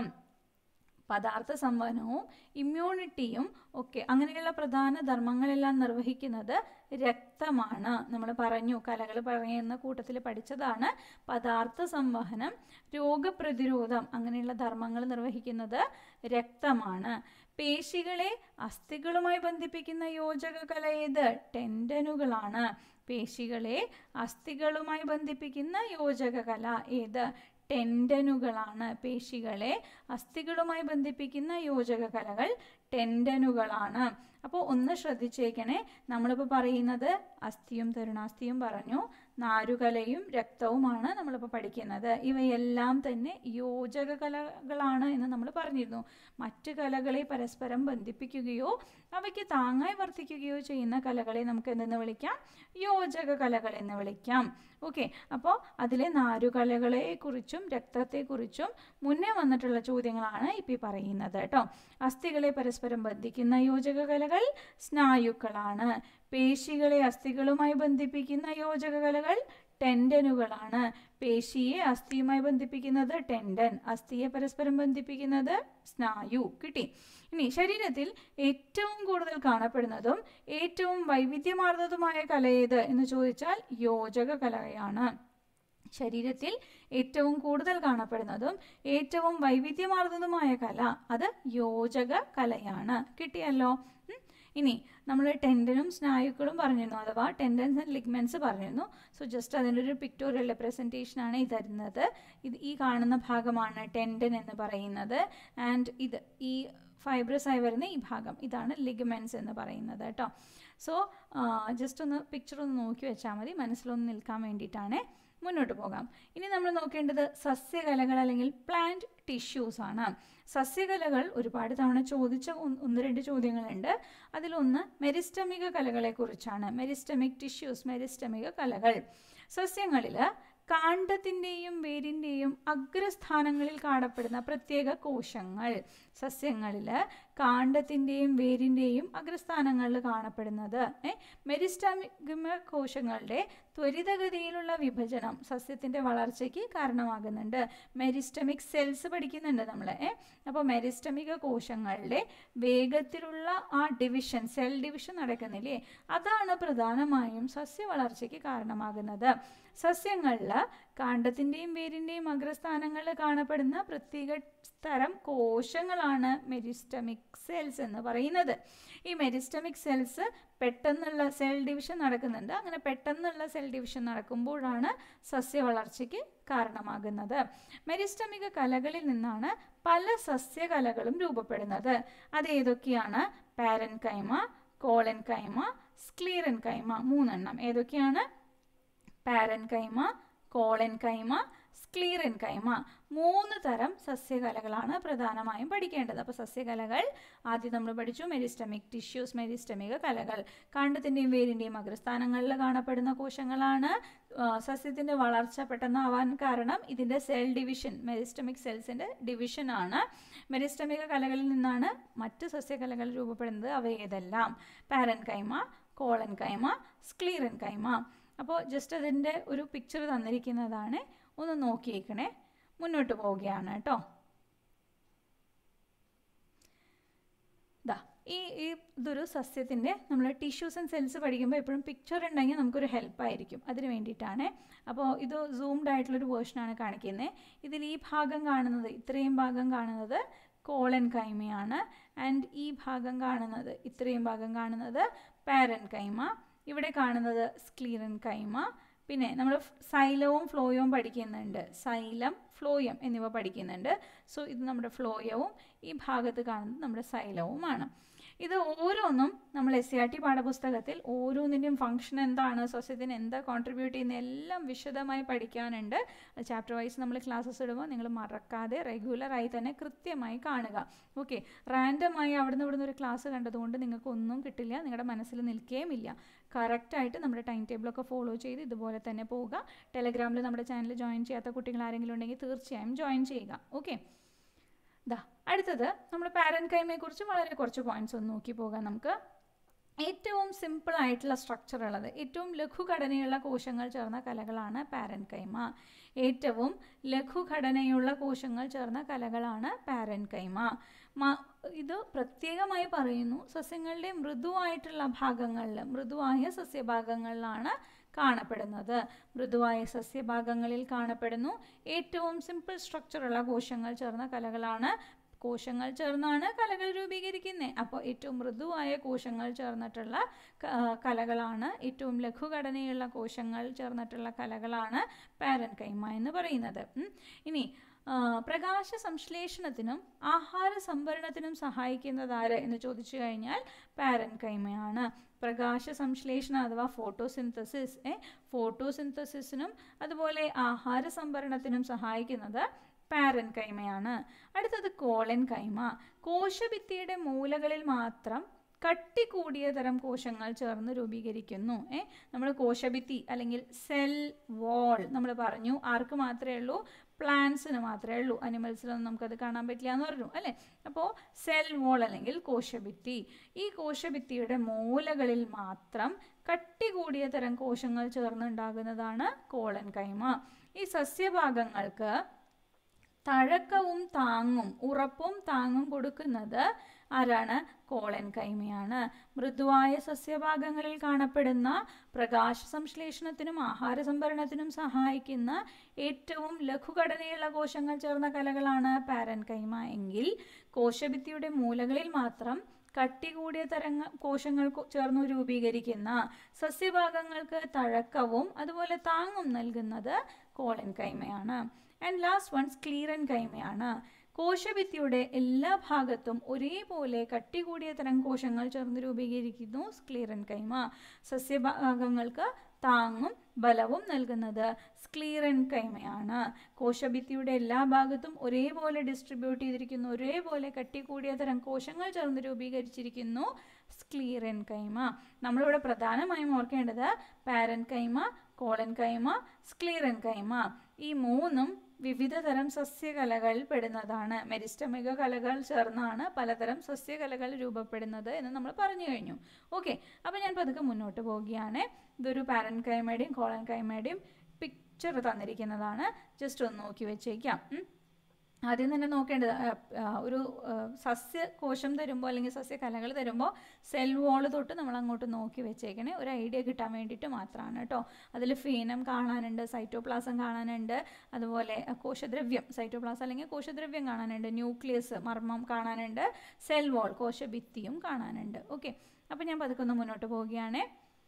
പദാർത്ഥ സംവഹനവും ഇമ്മ്യൂണിറ്റിയും ഒക്കെ അങ്ങനെയുള്ള പ്രധാന ധർമ്മങ്ങളെല്ലാം നിർവഹിക്കുന്നത് രക്തമാണ്. നമ്മൾ പറഞ്ഞു, കലകൾ പറയുന്ന കൂട്ടത്തിൽ പഠിച്ചതാണ്. പദാർത്ഥ സംവഹനം, രോഗപ്രതിരോധം അങ്ങനെയുള്ള ധർമ്മങ്ങൾ നിർവഹിക്കുന്നത് രക്തമാണ്. പേശികളെ അസ്ഥികളുമായി ബന്ധിപ്പിക്കുന്ന യോജകകല ഏത്? ടെൻഡനുകളാണ്. പേശികളെ അസ്ഥികളുമായി ബന്ധിപ്പിക്കുന്ന യോജകകല ഏത്? ടെൻഡനുകളാണ്. പേശികളെ അസ്ഥികളുമായി ബന്ധിപ്പിക്കുന്ന യോജകകലകൾ ടെൻഡനുകളാണ്. അപ്പോൾ ഒന്ന് ശ്രദ്ധിച്ചേക്കണേ, നമ്മളിപ്പോൾ പറയുന്നത് അസ്ഥിയും തരുണാസ്ഥിയും പറഞ്ഞു, നാരുകലയും രക്തവുമാണ് നമ്മളിപ്പോൾ പഠിക്കുന്നത്. ഇവയെല്ലാം തന്നെ യോജക കലകളാണ് എന്ന് നമ്മൾ പറഞ്ഞിരുന്നു. മറ്റു കലകളെ പരസ്പരം ബന്ധിപ്പിക്കുകയോ അവയ്ക്ക് താങ്ങായി വർത്തിക്കുകയോ ചെയ്യുന്ന കലകളെ നമുക്ക് എന്തെന്ന് വിളിക്കാം? യോജക കലകൾ എന്ന് വിളിക്കാം. ഓക്കെ, അപ്പോൾ അതിലെ നാരുകലകളെ കുറിച്ചും രക്തത്തെക്കുറിച്ചും മുന്നേ വന്നിട്ടുള്ള ചോദ്യങ്ങളാണ് ഇപ്പം പറയുന്നത് കേട്ടോ. അസ്ഥികളെ പരസ്പരം ബന്ധിക്കുന്ന യോജക കലകൾ സ്നായുക്കളാണ്. പേശികളെ അസ്ഥികളുമായി ബന്ധിപ്പിക്കുന്ന യോജക കലകൾ ടെൻഡനുകളാണ്. പേശിയെ അസ്ഥിയുമായി ബന്ധിപ്പിക്കുന്നത് ടെൻഡൻ, അസ്ഥിയെ പരസ്പരം ബന്ധിപ്പിക്കുന്നത് സ്നായു. കിട്ടി. ഇനി ശരീരത്തിൽ ഏറ്റവും കൂടുതൽ കാണപ്പെടുന്നതും ഏറ്റവും വൈവിധ്യമാർന്നതുമായ കല ഏത് എന്ന് ചോദിച്ചാൽ യോജക കലയാണ്. ശരീരത്തിൽ ഏറ്റവും കൂടുതൽ കാണപ്പെടുന്നതും ഏറ്റവും വൈവിധ്യമാർന്നതുമായ കല അത് യോജക കലയാണ്. കിട്ടിയല്ലോ. ഇനി നമ്മൾ ടെൻഡനും സ്നായുക്കളും പറഞ്ഞിരുന്നു, അഥവാ ടെൻഡൻസ് ആൻഡ് ലിഗ്മെൻറ്റ്സ് പറഞ്ഞിരുന്നു. സോ ജസ്റ്റ് അതിൻ്റെ ഒരു പിക്ടോറിയൽ റെപ്രസെൻറ്റേഷൻ ആണ് ഈ തരുന്നത്. ഇത് ഈ കാണുന്ന ഭാഗമാണ് ടെൻഡൻ എന്ന് പറയുന്നത്. ആൻഡ് ഇത് ഈ ഫൈബ്രസ് ആയി വരുന്ന ഈ ഭാഗം ഇതാണ് ലിഗമെൻറ്റ്സ് എന്ന് പറയുന്നത് കേട്ടോ. സോ ജസ്റ്റ് ഒന്ന് പിക്ചർ ഒന്ന് നോക്കി വെച്ചാൽ മതി, മനസ്സിലൊന്ന് നിൽക്കാൻ വേണ്ടിയിട്ടാണ്. മുന്നോട്ട് പോകാം. ഇനി നമ്മൾ നോക്കേണ്ടത് സസ്യകലകൾ അല്ലെങ്കിൽ പ്ലാന്റ് ടിഷ്യൂസ് ആണ്. സസ്യകലകൾ ഒരുപാട് തവണ ചോദിച്ച ഒന്ന് രണ്ട് ചോദ്യങ്ങളുണ്ട്. അതിലൊന്ന് മെരിസ്റ്റമിക കലകളെ കുറിച്ചാണ്. മെരിസ്റ്റമിക് ടിഷ്യൂസ്, മെരിസ്റ്റമിക കലകൾ. സസ്യങ്ങളിൽ കാണ്ഡത്തിൻ്റെയും വേരിൻ്റെയും അഗ്രസ്ഥാനങ്ങളിൽ കാണപ്പെടുന്ന പ്രത്യേക കോശങ്ങൾ. സസ്യങ്ങളിൽ കാണ്ഡത്തിൻ്റെയും വേരിൻ്റെയും അഗ്രസ്ഥാനങ്ങളിൽ കാണപ്പെടുന്നത് മെരിസ്റ്റമിക കോശങ്ങളുടെ ത്വരിതഗതിയിലുള്ള വിഭജനം സസ്യത്തിൻ്റെ വളർച്ചയ്ക്ക് കാരണമാകുന്നുണ്ട്. മെരിസ്റ്റമിക് സെൽസ് പഠിക്കുന്നുണ്ട് നമ്മൾ. അപ്പോൾ മെരിസ്റ്റമിക കോശങ്ങളുടെ വേഗത്തിലുള്ള ആ ഡിവിഷൻ, സെൽ ഡിവിഷൻ നടക്കുന്നില്ലേ, അതാണ് പ്രധാനമായും സസ്യ വളർച്ചയ്ക്ക് കാരണമാകുന്നത്. സസ്യങ്ങളിൽ കാണ്ഡത്തിൻ്റെയും വേരിൻ്റെയും അഗ്രസ്ഥാനങ്ങളിൽ കാണപ്പെടുന്ന പ്രത്യേക തരം കോശങ്ങളാണ് മെരിസ്റ്റമിക് സെൽസ് എന്ന് പറയുന്നത്. ഈ മെരിസ്റ്റമിക് സെൽസ് പെട്ടെന്നുള്ള സെൽ ഡിവിഷൻ നടക്കുന്നുണ്ട്. അങ്ങനെ പെട്ടെന്നുള്ള സെൽ ഡിവിഷൻ നടക്കുമ്പോഴാണ് സസ്യ വളർച്ചയ്ക്ക് കാരണമാകുന്നത്. മെരിസ്റ്റമിക കലകളിൽ നിന്നാണ് പല സസ്യകലകളും രൂപപ്പെടുന്നത്. അത് ഏതൊക്കെയാണ്? Parenchyma, collenchyma, sclerenchyma. മൂന്നെണ്ണം ഏതൊക്കെയാണ്? Parenchyma, collenchyma, sclerenchyma. മൂന്ന് തരം സസ്യകലകളാണ് പ്രധാനമായും പഠിക്കേണ്ടത്. അപ്പോൾ സസ്യകലകൾ ആദ്യം നമ്മൾ പഠിച്ചു. മെരിസ്റ്റമിക് ടിഷ്യൂസ്, മെരിസ്റ്റമിക കലകൾ. കാണ്ഡത്തിൻ്റെയും വേരിൻ്റെയും അഗ്രസ്ഥാനങ്ങളിൽ കാണപ്പെടുന്ന കോശങ്ങളാണ്. സസ്യത്തിൻ്റെ വളർച്ച പെട്ടെന്നാവാൻ കാരണം ഇതിൻ്റെ സെൽ ഡിവിഷൻ, മെരിസ്റ്റമിക് സെൽസിൻ്റെ ഡിവിഷനാണ്. മെരിസ്റ്റമിക കലകളിൽ നിന്നാണ് മറ്റ് സസ്യകലകൾ രൂപപ്പെടുന്നത്. അവ ഏതെല്ലാം? Parenchyma, collenchyma, sclerenchyma. അപ്പോൾ ജസ്റ്റ് അതിൻ്റെ ഒരു പിക്ചർ തന്നിരിക്കുന്നതാണ്, ഒന്ന് നോക്കിയേക്കണേ. മുന്നോട്ട് പോവുകയാണ് കേട്ടോ. ദാ ഈ ഈ ഇതൊരു സസ്യത്തിൻ്റെ നമ്മൾ ടിഷ്യൂസ് ആൻഡ് സെൽസ് പഠിക്കുമ്പോൾ എപ്പോഴും പിക്ചർ ഉണ്ടെങ്കിൽ നമുക്കൊരു ഹെൽപ്പായിരിക്കും. അതിന് വേണ്ടിയിട്ടാണ്. അപ്പോൾ ഇത് സൂംഡ് ആയിട്ടുള്ളൊരു വേർഷനാണ് കാണിക്കുന്നത്. ഇതിൽ ഈ ഭാഗം കാണുന്നത്, ഇത്രയും ഭാഗം കാണുന്നത് കോളൻകൈമയാണ്. ആൻഡ് ഈ ഭാഗം കാണുന്നത്, ഇത്രയും ഭാഗം കാണുന്നത് പാരൻകൈമ. ഇവിടെ കാണുന്നത് സ്ക്ലീറൻകൈമ. പിന്നെ നമ്മൾ സൈലവും ഫ്ലോയവും പഠിക്കുന്നുണ്ട്. സൈലം, ഫ്ലോയം എന്നിവ പഠിക്കുന്നുണ്ട്. സോ ഇത് നമ്മുടെ ഫ്ലോയവും ഈ ഭാഗത്ത് കാണുന്നത് നമ്മുടെ സൈലവുമാണ്. ഇത് ഓരോ ഇത്രയൊന്നും നമ്മൾ എസ് സി ആർ ടി പാഠപുസ്തകത്തിൽ ഓരോന്നിൻ്റെയും ഫംഗ്ഷൻ എന്താണ്, സസ്യത്തിന് എന്താ കോൺട്രിബ്യൂട്ട് ചെയ്യുന്ന എല്ലാം വിശദമായി പഠിക്കാനുണ്ട്. ചാപ്റ്റർ വൈസ് നമ്മൾ ക്ലാസ്സസ് ഇടുമ്പോൾ നിങ്ങൾ മറക്കാതെ റെഗുലറായി തന്നെ കൃത്യമായി കാണുക. ഓക്കെ, റാൻഡമായി അവിടുന്ന് ഇവിടുന്ന് ഒരു ക്ലാസ് കണ്ടതുകൊണ്ട് നിങ്ങൾക്ക് ഒന്നും കിട്ടില്ല, നിങ്ങളുടെ മനസ്സിൽ നിൽക്കുകയും ഇല്ല. കറക്റ്റായിട്ട് നമ്മുടെ ടൈം ടേബിളൊക്കെ ഫോളോ ചെയ്ത് ഇതുപോലെ തന്നെ പോവുക. ടെലഗ്രാമിൽ നമ്മുടെ ചാനൽ ജോയിൻ ചെയ്യാത്ത കുട്ടികൾ ആരെങ്കിലും ഉണ്ടെങ്കിൽ തീർച്ചയായും ജോയിൻ ചെയ്യുക. ഓക്കെ, ദാ അടുത്തത് നമ്മൾ പാരന്റ് കൈമയെക്കുറിച്ച് വളരെ കുറച്ച് പോയിന്റ്സ് ഒന്ന് നോക്കി പോകാം. നമുക്ക് ഏറ്റവും സിമ്പിൾ ആയിട്ടുള്ള സ്ട്രക്ചർ ഉള്ളത്, ഏറ്റവും ലഘുഘടനയുള്ള കോശങ്ങൾ ചേർന്ന കലകളാണ് പാരന്റ് കൈമ. ഏറ്റവും ലഘുഘടനയുള്ള കോശങ്ങൾ ചേർന്ന കലകളാണ് പാരന്റ് കൈമ. ഇത് പ്രത്യേകമായി പറയുന്നു, സസ്യങ്ങളുടെ മൃദുവായിട്ടുള്ള ഭാഗങ്ങളിൽ, മൃദുവായ സസ്യഭാഗങ്ങളിലാണ് കാണപ്പെടുന്നത്. മൃദുവായ സസ്യഭാഗങ്ങളിൽ കാണപ്പെടുന്നു. ഏറ്റവും സിമ്പിൾ സ്ട്രക്ചറുള്ള കോശങ്ങൾ ചേർന്ന കലകളാണ്. കോശങ്ങൾ ചേർന്നാണ് കലകൾ രൂപീകരിക്കുന്നത്. അപ്പോൾ ഏറ്റവും മൃദുവായ കോശങ്ങൾ ചേർന്നിട്ടുള്ള കലകളാണ്, ഏറ്റവും ലഘുഘടനയുള്ള കോശങ്ങൾ ചേർന്നിട്ടുള്ള കലകളാണ് പാരന്റ് കൈമ എന്ന് പറയുന്നത്. ഇനി പ്രകാശ സംശ്ലേഷണത്തിനും ആഹാര സംഭരണത്തിനും സഹായിക്കുന്നത് ആര് എന്ന് ചോദിച്ചു കഴിഞ്ഞാൽ പാരന്റ് കൈമയാണ്. പ്രകാശ സംശ്ലേഷണം അഥവാ ഫോട്ടോസിന്തസിസ് ഏ ഫോട്ടോസിന്തസിസിനും അതുപോലെ ആഹാര സംഭരണത്തിനും സഹായിക്കുന്നത് പാരന്റ് കൈമയാണ്. അടുത്തത് കോളൻ കൈമ. കോശഭിത്തിയുടെ മൂലകളിൽ മാത്രം കട്ടി കൂടിയ തരം കോശങ്ങൾ ചേർന്ന് രൂപീകരിക്കുന്നു. ഏ നമ്മൾ കോശഭിത്തി അല്ലെങ്കിൽ സെൽ വാൾ നമ്മൾ പറഞ്ഞു, ആർക്ക് മാത്രമേ ഉള്ളൂ? പ്ലാന്റ്സിന് മാത്രമേ ഉള്ളൂ. അനിമൽസിലൊന്നും നമുക്കത് കാണാൻ പറ്റില്ല എന്ന് പറഞ്ഞു അല്ലേ. അപ്പോൾ സെൽ വാൾ അല്ലെങ്കിൽ കോശഭിത്തി, ഈ കോശഭിത്തിയുടെ മൂലകളിൽ മാത്രം കട്ടി കൂടിയ തരം കോശങ്ങൾ ചേർന്നുണ്ടാകുന്നതാണ് കോളൻ കൈമ. ഈ സസ്യഭാഗങ്ങൾക്ക് തഴക്കവും താങ്ങും ഉറപ്പും താങ്ങും കൊടുക്കുന്നത് ആരാണ്? കോളൻ കൈമയാണ്. മൃദുവായ സസ്യഭാഗങ്ങളിൽ കാണപ്പെടുന്ന പ്രകാശ സംശ്ലേഷണത്തിനും ആഹാര സംഭരണത്തിനും സഹായിക്കുന്ന ഏറ്റവും ലഘുഘടനയുള്ള കോശങ്ങൾ ചേർന്ന കലകളാണ് പാരന്റ് കൈമ എങ്കിൽ കോശഭിത്തിയുടെ മൂലകളിൽ മാത്രം കട്ടി കൂടിയ തരങ്ങ കോശങ്ങൾ ചേർന്ന് രൂപീകരിക്കുന്ന സസ്യഭാഗങ്ങൾക്ക് തഴക്കവും അതുപോലെ താങ്ങും നൽകുന്നത് കോളൻ കൈമയാണ്. ആൻഡ് ലാസ്റ്റ് വൺ സ്ക്ലീറൻ കൈമയാണ്. കോശഭിത്തിയുടെ എല്ലാ ഭാഗത്തും ഒരേപോലെ കട്ടി കൂടിയ തരം കോശങ്ങൾ ചേർന്ന് രൂപീകരിക്കുന്നു സ്ക്ലീറൻ കൈമ. സസ്യഭാഗങ്ങൾക്ക് താങ്ങും ബലവും നൽകുന്നത് സ്ക്ലീറൻ കൈമയാണ്. കോശഭിത്തിയുടെ എല്ലാ ഭാഗത്തും ഒരേപോലെ ഡിസ്ട്രിബ്യൂട്ട് ചെയ്തിരിക്കുന്നു, ഒരേപോലെ കട്ടി കൂടിയ തരം കോശങ്ങൾ ചേർന്ന് രൂപീകരിച്ചിരിക്കുന്നു സ്ക്ലീറൻ കൈമ. നമ്മളിവിടെ പ്രധാനമായും ഓർക്കേണ്ടത് പാരന്റ് കൈമ, കോളൻ കൈമ, സ്ക്ലീറൻ കൈമ. ഈ മൂന്നും വിവിധ തരം സസ്യകലകൾ പെടുന്നതാണ്. മെരിസ്റ്റമിക കലകൾ ചേർന്നാണ് പലതരം സസ്യകലകൾ രൂപപ്പെടുന്നത് എന്ന് നമ്മൾ പറഞ്ഞു കഴിഞ്ഞു. ഓക്കെ, അപ്പോൾ ഞാൻ പതുക്കെ മുന്നോട്ട് പോവുകയാണ്. ഇതൊരു പാരന്റ് കൈമയുടെയും കോളൻ കൈമയുടെയും പിക്ചർ തന്നിരിക്കുന്നതാണ്. ജസ്റ്റ് ഒന്ന് നോക്കി വെച്ചേക്കാം. ആദ്യം തന്നെ നോക്കേണ്ടത് ഒരു സസ്യകോശം തരുമ്പോൾ അല്ലെങ്കിൽ സസ്യകലകൾ തരുമ്പോൾ സെൽ വാള് തൊട്ട് നമ്മൾ അങ്ങോട്ട് നോക്കി വെച്ചേക്കണേ, ഒരു ഐഡിയ കിട്ടാൻ വേണ്ടിയിട്ട് മാത്രമാണ് കേട്ടോ. അതിൽ ഫീനം കാണാനുണ്ട്, സൈറ്റോപ്ലാസം കാണാനുണ്ട്, അതുപോലെ കോശദ്രവ്യം സൈറ്റോപ്ലാസം അല്ലെങ്കിൽ കോശദ്രവ്യം കാണാനുണ്ട്, ന്യൂക്ലിയസ് മർമ്മം കാണാനുണ്ട്, സെൽ വാൾ കോശഭിത്തിയും കാണാനുണ്ട്. ഓക്കെ, അപ്പോൾ ഞാൻ പതുക്കെ ഒന്ന് മുന്നോട്ട് പോവുകയാണ്.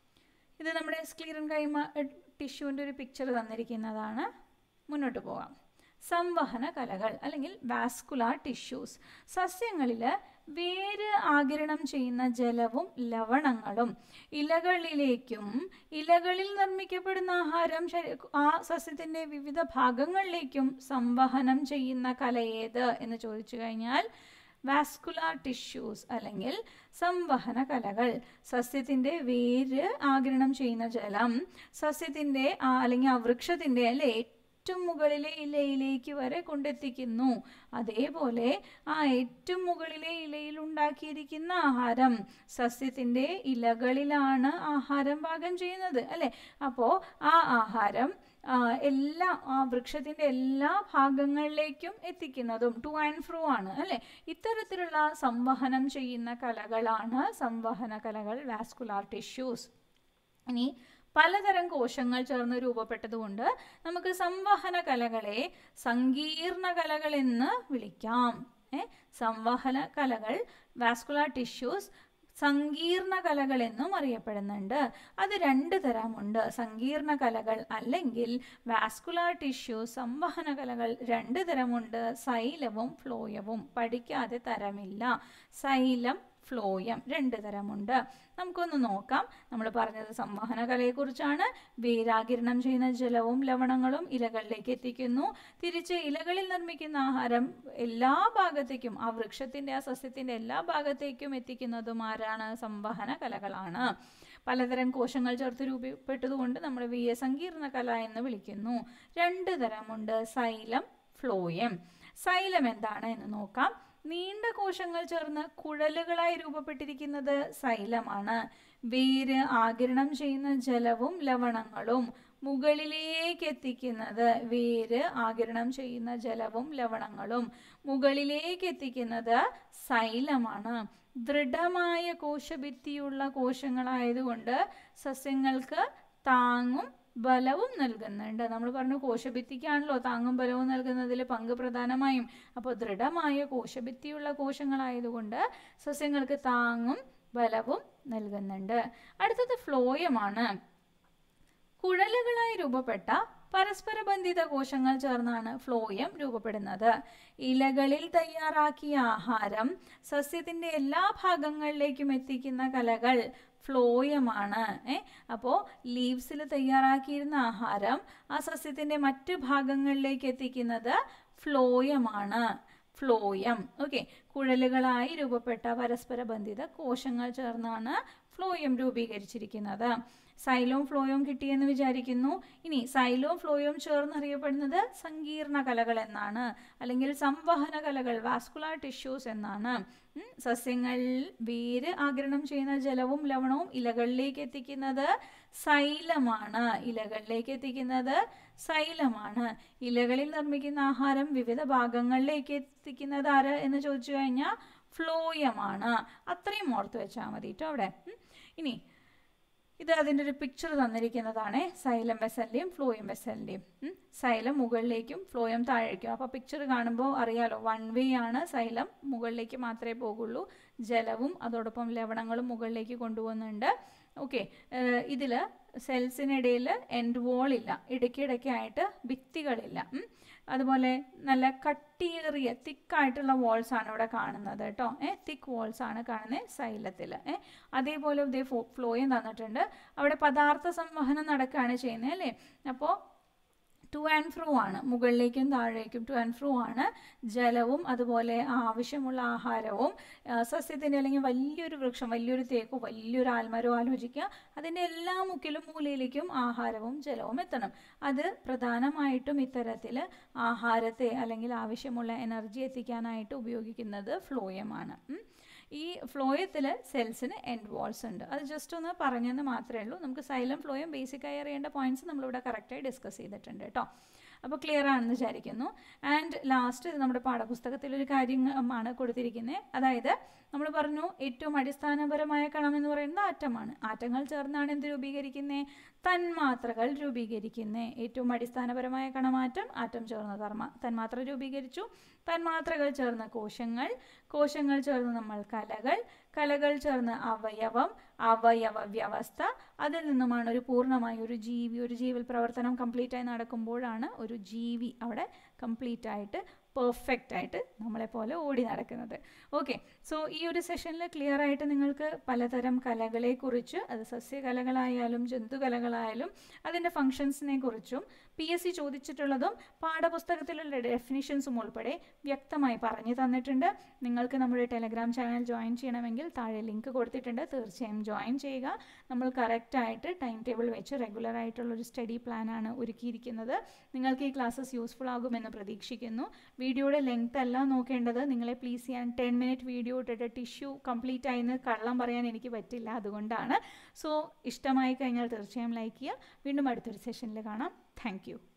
ഇത് നമ്മുടെ സ്ക്ലീറൻ കൈമ ടിഷ്യൂവിൻ്റെ ഒരു പിക്ചർ തന്നിരിക്കുന്നതാണ്. മുന്നോട്ട് പോകാം. സംവഹന കലകൾ അല്ലെങ്കിൽ വാസ്കുലാർ ടിഷ്യൂസ്. സസ്യങ്ങളിൽ വേര് ആഗിരണം ചെയ്യുന്ന ജലവും ലവണങ്ങളും ഇലകളിലേക്കും ഇലകളിൽ നിർമ്മിക്കപ്പെടുന്ന ആഹാരം ആ സസ്യത്തിൻ്റെ വിവിധ ഭാഗങ്ങളിലേക്കും സംവഹനം ചെയ്യുന്ന കലയേത് എന്ന് ചോദിച്ചു കഴിഞ്ഞാൽ വാസ്കുലാർ ടിഷ്യൂസ് അല്ലെങ്കിൽ സംവഹന കലകൾ. സസ്യത്തിൻ്റെ വേര് ആഗിരണം ചെയ്യുന്ന ജലം സസ്യത്തിൻ്റെ അല്ലെങ്കിൽ ആ വൃക്ഷത്തിൻ്റെ അല്ലെ ഏറ്റവും മുകളിലെ ഇലയിലേക്ക് വരെ കൊണ്ടെത്തിക്കുന്നു. അതേപോലെ ആ ഏറ്റവും മുകളിലെ ഇലയിൽ ഉണ്ടാക്കിയിരിക്കുന്ന ആഹാരം സസ്യത്തിൻ്റെ ഇലകളിലാണ് ആഹാരം പാകം ചെയ്യുന്നത് അല്ലേ. അപ്പോൾ ആ ആഹാരം എല്ലാ ആ വൃക്ഷത്തിൻ്റെ എല്ലാ ഭാഗങ്ങളിലേക്കും എത്തിക്കുന്നതും ടു ആൻഡ് ഫ്രോ ആണ് അല്ലേ. ഇത്തരത്തിലുള്ള സംവഹനം ചെയ്യുന്ന കലകളാണ് സംവഹന കലകൾ, വാസ്കുലാർ ടിഷ്യൂസ്. ഇനി പലതരം കോശങ്ങൾ ചേർന്ന് രൂപപ്പെട്ടതുകൊണ്ട് നമുക്ക് സംവഹന കലകളെ സങ്കീർണ കലകൾ എന്ന് വിളിക്കാം. ഏ സംവഹന കലകൾ വാസ്കുലാർ ടിഷ്യൂസ് സങ്കീർണ കലകൾ എന്നും അറിയപ്പെടുന്നുണ്ട്. അത് രണ്ട് തരമുണ്ട്, സങ്കീർണ കലകൾ അല്ലെങ്കിൽ വാസ്കുലാർ ടിഷ്യൂ. സംവഹന കലകൾ രണ്ട് തരമുണ്ട്, സൈലവും ഫ്ലോയവും. പഠിക്കാതെ തരമില്ല. Xylem, phloem. രണ്ട് തരമുണ്ട്. നമുക്കൊന്ന് നോക്കാം. നമ്മൾ പറഞ്ഞത് സംവഹന കലയെക്കുറിച്ചാണ്. വേരാകിരണം ചെയ്യുന്ന ജലവും ലവണങ്ങളും ഇലകളിലേക്ക് എത്തിക്കുന്നു. തിരിച്ച് ഇലകളിൽ നിർമ്മിക്കുന്ന ആഹാരം എല്ലാ ഭാഗത്തേക്കും, ആ വൃക്ഷത്തിൻ്റെ ആ സസ്യത്തിൻ്റെ എല്ലാ ഭാഗത്തേക്കും എത്തിക്കുന്നതും ആരാണ്? സംവഹന കലകളാണ്. പലതരം കോശങ്ങൾ ചേർത്ത് രൂപപ്പെട്ടതുകൊണ്ട് നമ്മൾ ഇവയെ സങ്കീർണ കല എന്ന് വിളിക്കുന്നു. രണ്ട് തരമുണ്ട്, സൈലം, ഫ്ലോയം. സൈലം എന്താണ് എന്ന് നോക്കാം. നീണ്ട കോശങ്ങൾ ചേർന്ന് കുഴലുകളായി രൂപപ്പെട്ടിരിക്കുന്നത് സൈലമാണ്. വേര് ആഗിരണം ചെയ്യുന്ന ജലവും ലവണങ്ങളും മുകളിലേക്ക് എത്തിക്കുന്നത് വേര് ആഗിരണം ചെയ്യുന്ന ജലവും ലവണങ്ങളും മുകളിലേക്ക് എത്തിക്കുന്നത് സൈലമാണ്. ദൃഢമായ കോശഭിത്തിയുള്ള കോശങ്ങളായതുകൊണ്ട് സസ്യങ്ങൾക്ക് താങ്ങും ബലവും നൽകുന്നുണ്ട്. നമ്മൾ പറഞ്ഞു കോശഭിത്തിക്കാണല്ലോ താങ്ങും ബലവും നൽകുന്നതിൽ പങ്ക് പ്രധാനമായും. അപ്പോൾ ദൃഢമായ കോശഭിത്തിയുള്ള കോശങ്ങളായതുകൊണ്ട് സസ്യങ്ങൾക്ക് താങ്ങും ബലവും നൽകുന്നുണ്ട്. അടുത്തത് ഫ്ലോയമാണ്. കുഴലുകളായി രൂപപ്പെട്ട പരസ്പര ബന്ധിത കോശങ്ങൾ ചേർന്നാണ് ഫ്ലോയം രൂപപ്പെടുന്നത്. ഇലകളിൽ തയ്യാറാക്കിയ ആഹാരം സസ്യത്തിൻ്റെ എല്ലാ ഭാഗങ്ങളിലേക്കും എത്തിക്കുന്ന കലകൾ ഫ്ലോയമാണ്. ഏ അപ്പോൾ ലീവ്സിൽ തയ്യാറാക്കിയിരുന്ന ആഹാരം ആ സസ്യത്തിൻ്റെ മറ്റ് ഭാഗങ്ങളിലേക്ക് എത്തിക്കുന്നത് ഫ്ലോയമാണ്. ഫ്ലോയം. ഓക്കെ, കുഴലുകളായി രൂപപ്പെട്ട പരസ്പര ബന്ധിത കോശങ്ങൾ ചേർന്നാണ് ഫ്ലോയം രൂപീകരിച്ചിരിക്കുന്നത്. സൈലോം ഫ്ലോയും കിട്ടിയെന്ന് വിചാരിക്കുന്നു. ഇനി സൈലോം ഫ്ലോയും ചേർന്നറിയപ്പെടുന്നത് സങ്കീർണ കലകൾ എന്നാണ്, അല്ലെങ്കിൽ സംവഹന കലകൾ, വാസ്കുലാർ ടിഷ്യൂസ് എന്നാണ്. സസ്യങ്ങൾ വേര് ആഗിരണം ചെയ്യുന്ന ജലവും ലവണവും ഇലകളിലേക്ക് എത്തിക്കുന്നത് സൈലമാണ്. ഇലകളിലേക്ക് എത്തിക്കുന്നത് സൈലമാണ്. ഇലകളിൽ നിർമ്മിക്കുന്ന ആഹാരം വിവിധ ഭാഗങ്ങളിലേക്ക് എത്തിക്കുന്നത് ആര് എന്ന് ചോദിച്ചു കഴിഞ്ഞാൽ ഫ്ലോയമാണ്. അത്രയും ഓർത്ത് വെച്ചാൽ മതി കേട്ടോ അവിടെ. ഇനി ഇത് അതിൻ്റെ ഒരു പിക്ചർ തന്നിരിക്കുന്നതാണ്, സൈലം വെസലിൻ്റെയും ഫ്ലോയം വെസലിൻ്റെയും. സൈലം മുകളിലേക്കും ഫ്ലോയം താഴേക്കും. അപ്പോൾ പിക്ചർ കാണുമ്പോൾ അറിയാലോ, വൺ വേ ആണ്. സൈലം മുകളിലേക്ക് മാത്രമേ പോകുള്ളൂ, ജലവും അതോടൊപ്പം ലവണങ്ങളും മുകളിലേക്ക് കൊണ്ടുപോകുന്നുണ്ട്. ഓക്കെ, ഇതിൽ സെൽസിനിടയിൽ എൻഡ് വോൾ ഇല്ല, ഇടയ്ക്കിടയ്ക്കായിട്ട് ഭിത്തികളില്ല. അതുപോലെ നല്ല കട്ടിയേറിയ തിക്കായിട്ടുള്ള വോൾസ് ആണ് ഇവിടെ കാണുന്നത് കേട്ടോ. ഏ തിക്ക് വോൾസ് ആണ് കാണുന്നത് സൈലത്തിൽ. ഏ അതേപോലെ ഇതേ ഫ്ലോയും തന്നിട്ടുണ്ട്. അവിടെ പദാർത്ഥ സംവഹനം നടക്കുകയാണ് ചെയ്യുന്നത് അല്ലേ. അപ്പോൾ ടു ആൻഡ് ഫ്രോ ആണ്, മുകളിലേക്കും താഴേക്കും ടു ആൻഡ് ഫ്രോ ആണ്. ജലവും അതുപോലെ ആവശ്യമുള്ള ആഹാരവും സസ്യത്തിൻ്റെ, അല്ലെങ്കിൽ വലിയൊരു വൃക്ഷം, വലിയൊരു തേക്കോ വലിയൊരു ആൽമരോ ആലോചിക്കുക, അതിൻ്റെ എല്ലാ മുക്കിലും മൂലയിലേക്കും ആഹാരവും ജലവും എത്തണം. അത് പ്രധാനമായിട്ടും ഇത്തരത്തിൽ ആഹാരത്തെ അല്ലെങ്കിൽ ആവശ്യമുള്ള എനർജി എത്തിക്കാനായിട്ട് ഉപയോഗിക്കുന്നത് ഫ്ലോയമാണ്. ഈ ഫ്ലോയത്തിൽ സെൽസിന് എൻഡ് വാൾസ് ഉണ്ട്. അത് ജസ്റ്റ് ഒന്ന് പറഞ്ഞെന്ന് മാത്രമേ ഉള്ളൂ. നമുക്ക് സൈലം ഫ്ലോയം ബേസിക്കായി അറിയേണ്ട പോയിന്റ്സ് നമ്മളിവിടെ കറക്റ്റായി ഡിസ്കസ് ചെയ്തിട്ടുണ്ട് കേട്ടോ. അപ്പോൾ ക്ലിയർ ആണെന്ന് വിചാരിക്കുന്നു. ആൻഡ് ലാസ്റ്റ് നമ്മുടെ പാഠപുസ്തകത്തിലൊരു കാര്യമാണ് കൊടുത്തിരിക്കുന്നത്. അതായത് നമ്മൾ പറഞ്ഞു ഏറ്റവും അടിസ്ഥാനപരമായ കണം എന്ന് പറയുന്നത് ആറ്റമാണ്. ആറ്റങ്ങൾ ചേർന്നാണ് എന്ത് രൂപീകരിക്കുന്നത്? തന്മാത്രകൾ രൂപീകരിക്കുന്നത്. ഏറ്റവും അടിസ്ഥാനപരമായ കണമാറ്റം, ആറ്റം ചേർന്ന തന്മാ തന്മാത്ര രൂപീകരിച്ചു. തന്മാത്രകൾ ചേർന്ന കോശങ്ങൾ, കോശങ്ങൾ ചേർന്ന് നമ്മൾ കലകൾ, കലകൾ ചേർന്ന് അവയവം, അവയവ വ്യവസ്ഥ, അതിൽ നിന്നുമാണ് ഒരു പൂർണ്ണമായ ഒരു ജീവി, ഒരു ജീവൽ പ്രവർത്തനം കംപ്ലീറ്റ് ആയി നടക്കുമ്പോഴാണ് ഒരു ജീവി അവിടെ കംപ്ലീറ്റ് ആയിട്ട് പെർഫെക്റ്റ് ആയിട്ട് നമ്മളെപ്പോലെ ഓടി നടക്കുന്നത്. ഓക്കെ, സോ ഈ ഒരു സെഷനിൽ ക്ലിയർ ആയിട്ട് നിങ്ങൾക്ക് പലതരം കലകളെക്കുറിച്ച്, അത് സസ്യകലകളായാലും ജന്തുകലകളായാലും അതിൻ്റെ ഫങ്ഷൻസിനെ കുറിച്ചും പി എസ് സി ചോദിച്ചിട്ടുള്ളതും പാഠപുസ്തകത്തിലുള്ള ഡെഫിനിഷൻസും ഉൾപ്പെടെ വ്യക്തമായി പറഞ്ഞു തന്നിട്ടുണ്ട്. നിങ്ങൾക്ക് നമ്മുടെ ടെലഗ്രാം ചാനൽ ജോയിൻ ചെയ്യണമെങ്കിൽ താഴെ ലിങ്ക് കൊടുത്തിട്ടുണ്ട്, തീർച്ചയായും ജോയിൻ ചെയ്യുക. നമ്മൾ കറക്റ്റായിട്ട് ടൈം ടേബിൾ വെച്ച് റെഗുലർ ആയിട്ടുള്ളൊരു സ്റ്റഡി പ്ലാനാണ് ഒരുക്കിയിരിക്കുന്നത്. നിങ്ങൾക്ക് ഈ ക്ലാസ്സസ് യൂസ്ഫുൾ ആകുമെന്ന് പ്രതീക്ഷിക്കുന്നു. വീഡിയോയുടെ ലെങ്ത് അല്ല നോക്കേണ്ടത്, നിങ്ങളെ പ്ലീസ് ചെയ്യാൻ ടെൻ മിനിറ്റ് വീഡിയോ ഇട്ടിട്ട് ടിഷ്യൂ കംപ്ലീറ്റ് ആയെന്ന് കള്ളം പറയാൻ എനിക്ക് പറ്റില്ല, അതുകൊണ്ടാണ്. സോ ഇഷ്ടമായി കഴിഞ്ഞാൽ തീർച്ചയായും ലൈക്ക് ചെയ്യുക. വീണ്ടും അടുത്തൊരു സെഷനിൽ കാണാം. Thank U.